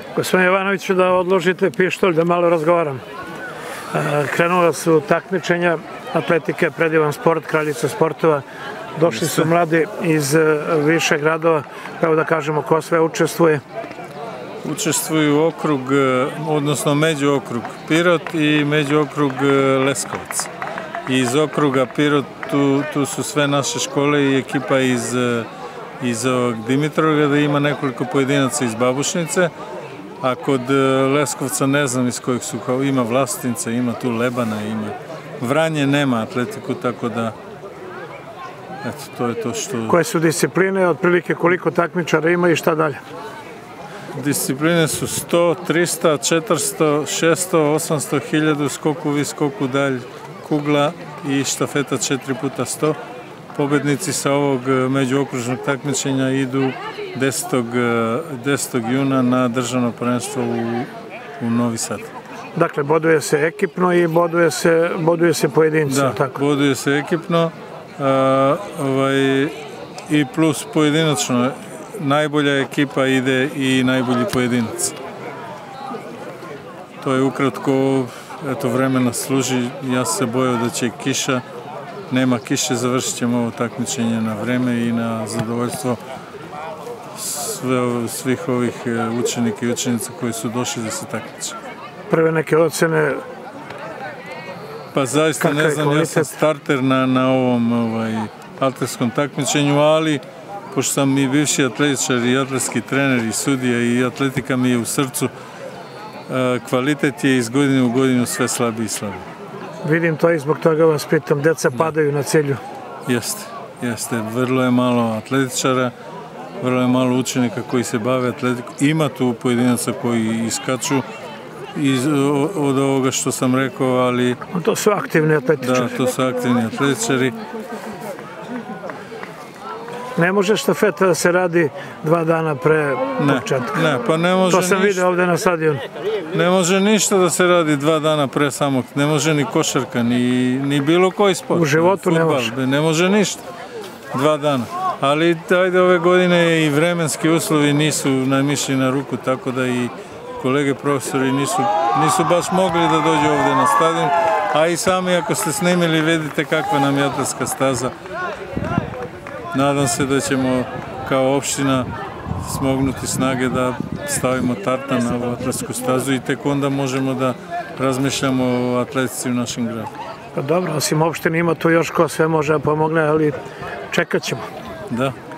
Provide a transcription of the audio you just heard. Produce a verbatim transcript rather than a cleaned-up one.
Gospodin Jovanoviću, da odložite pištolj, da malo razgovaram. Krenula su takmičenja, atletika je predivan sport, kraljica sportova. Došli su mladi iz više gradova, evo da kažemo ko sve učestvuje. Učestvuju okrug, odnosno međuokrug Pirot i međuokrug Leskovac. Iz okruga Pirot tu, tu su sve naše škole i ekipa iz, iz Dimitrovgrada, ima nekoliko pojedinaca iz Babušnice, a kod Leskovca ne znam iz kojih su, kao ima Vlastinca, ima tu Lebana, ima Vranje, nema atletiku, tako da eto, to je to što... Koje su discipline, otprilike koliko takmičara ima i šta dalje? Discipline su sto, trista, četiristo, šesto, osamsto, hiljadu, skoku vis, skoku dalj, kugla i štafeta četiri puta sto. Pobednici sa ovog međuokružnog takmičenja idu desetog juna na državno prvenstvo u, u Novi Sad. Dakle, boduje se ekipno i boduje se, boduje se pojedinci. Da, tako? boduje se ekipno a, ovaj, i plus pojedinačno. Najbolja ekipa ide i najbolji pojedinac. To je ukratko, eto, vremena služi. Ja se bojao da će kiša. Nema kiše, završit ćemo ovo takmičenje na vreme i na zadovoljstvo sve, svih ovih učenika i učenica koji su došli da se takmiče. Prve neke ocene? Pa zaista ne znam, ja sam starter na, na ovom ovaj, atlerskom takmičenju, ali pošto sam i bivši atletičar i atletski trener i sudija i atletika mi je u srcu, kvalitet je iz godine u godinu sve slabiji i slabiji. Vidim to i zbog toga vas pitam, deca padaju na cilju. Jeste, jeste. Vrlo je malo atletičara, vrlo je malo učenika koji se bave atletikom. Ima tu pojedinaca koji iskaču iz, od ovoga što sam rekao, ali... To su aktivni atletičari. Da, to su aktivni atletičari. Ne može štafeta da se radi dva dana pre početka. Ne, pa ne može To sam vidio ovde na stadionu. Ne može ništa da se radi dva dana pre samog. Ne može ni košarka, ni, ni bilo koji sport. U životu ne može. Ne može ništa. Dva dana. Ali ajde, ove godine i vremenski uslovi nisu nam išli na ruku, tako da i kolege profesori nisu, nisu baš mogli da dođu ovde na stadion. A i sami ako ste snimili, vidite kakva nam je atletska staza. Nadam se da ćemo kao opština smognuti snage da stavimo tartan na ovu atletsku stazu i tek onda možemo da razmišljamo o atletici u našem gradu. Pa dobro, osim opštine ima tu još ko sve može da pomogne, ali čekat ćemo. Da.